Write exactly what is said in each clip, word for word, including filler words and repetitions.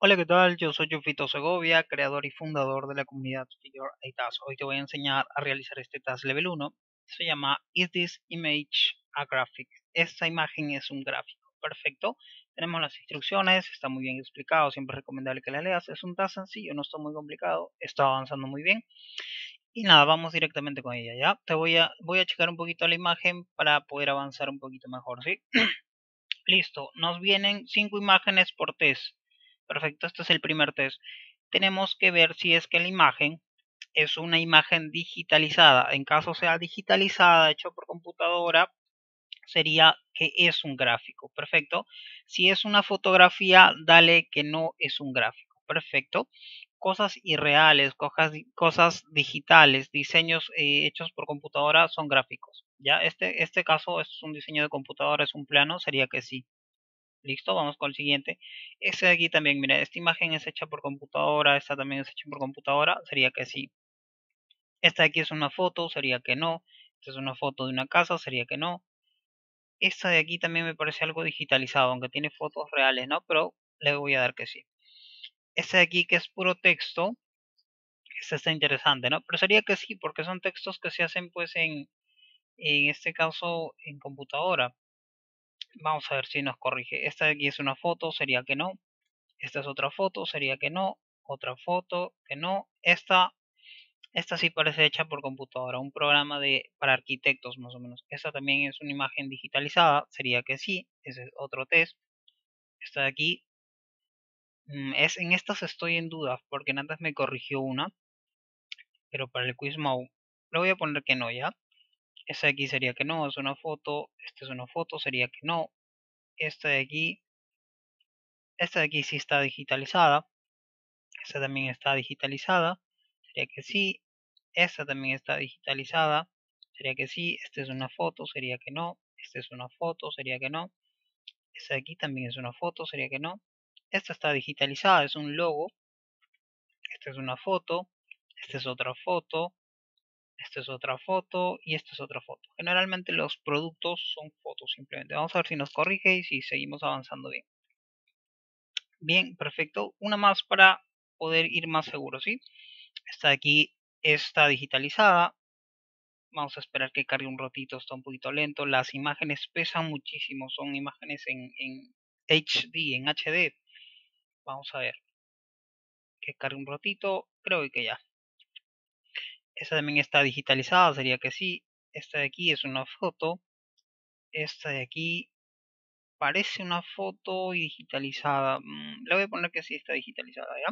Hola, ¿qué tal? Yo soy Jufito Segovia, creador y fundador de la comunidad Figure eight Task. Hoy te voy a enseñar a realizar este task level uno. Se llama Is this image a graphic? Esta imagen es un gráfico. Perfecto. Tenemos las instrucciones, está muy bien explicado, siempre es recomendable que la leas. Es un task sencillo, no está muy complicado, está avanzando muy bien. Y nada, vamos directamente con ella, ¿ya? Te voy a, voy a checar un poquito la imagen para poder avanzar un poquito mejor, ¿sí? Listo, nos vienen cinco imágenes por test. Perfecto, este es el primer test. Tenemos que ver si es que la imagen es una imagen digitalizada. En caso sea digitalizada, hecho por computadora, sería que es un gráfico. Perfecto. Si es una fotografía, dale que no es un gráfico. Perfecto. Cosas irreales, cosas, cosas digitales, diseños eh, hechos por computadora son gráficos. Ya, este, este caso es un diseño de computadora, es un plano, sería que sí. Listo, vamos con el siguiente. Este de aquí también, mira, esta imagen es hecha por computadora, esta también es hecha por computadora, sería que sí. Esta de aquí es una foto, sería que no. Esta es una foto de una casa, sería que no. Esta de aquí también me parece algo digitalizado, aunque tiene fotos reales, ¿no? Pero le voy a dar que sí. Esta de aquí que es puro texto, esta está interesante, ¿no? Pero sería que sí, porque son textos que se hacen pues en, en este caso en computadora. Vamos a ver si nos corrige. Esta de aquí es una foto, sería que no. Esta es otra foto, sería que no. Otra foto, que no. Esta, esta sí parece hecha por computadora, un programa de, para arquitectos más o menos. Esta también es una imagen digitalizada, sería que sí. Ese es otro test. Esta de aquí, mm, es, en estas estoy en duda, porque antes me corrigió una, pero para el Quizmo le voy a poner que no, ¿ya? Esta de aquí sería que no, es una foto. Esta es una foto, sería que no. Esta de aquí, esta de aquí sí está digitalizada. Esta también está digitalizada, sería que sí. Esta también está digitalizada, sería que sí. Esta es una foto, sería que no. Esta es una foto, sería que no. Esta de aquí también es una foto, sería que no. Esta está digitalizada, es un logo. Esta es una foto. Esta es otra foto. Esta es otra foto y esta es otra foto. Generalmente los productos son fotos simplemente. Vamos a ver si nos corrige y si seguimos avanzando bien. Bien, perfecto. Una más para poder ir más seguro, ¿sí? Esta de aquí está digitalizada. Vamos a esperar que cargue un ratito, está un poquito lento. Las imágenes pesan muchísimo, son imágenes en, en H D, en H D. Vamos a ver que cargue un ratito, creo que ya. Esta también está digitalizada, sería que sí. Esta de aquí es una foto. Esta de aquí parece una foto digitalizada. Mm, le voy a poner que sí está digitalizada, ¿ya?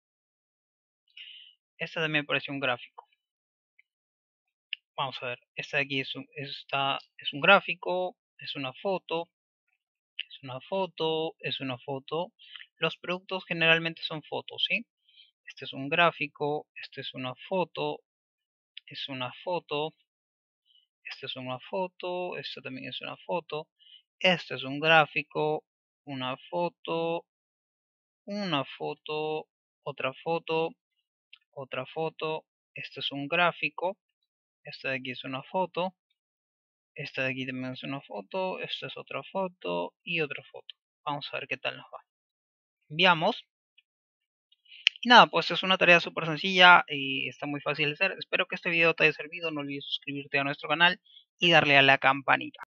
Esta también parece un gráfico. Vamos a ver, esta de aquí es un, esta es un gráfico, es una foto, es una foto, es una foto. Los productos generalmente son fotos, ¿sí? Este es un gráfico, este es una foto, es una foto, este es una foto, este también es una foto, este es un gráfico, una foto, una foto, otra foto, otra foto, este es un gráfico, esta de aquí es una foto, esta de aquí también es una foto, esta es otra foto y otra foto. Vamos a ver qué tal nos va. Enviamos. Y nada, pues es una tarea súper sencilla y está muy fácil de hacer. Espero que este video te haya servido. No olvides suscribirte a nuestro canal y darle a la campanita.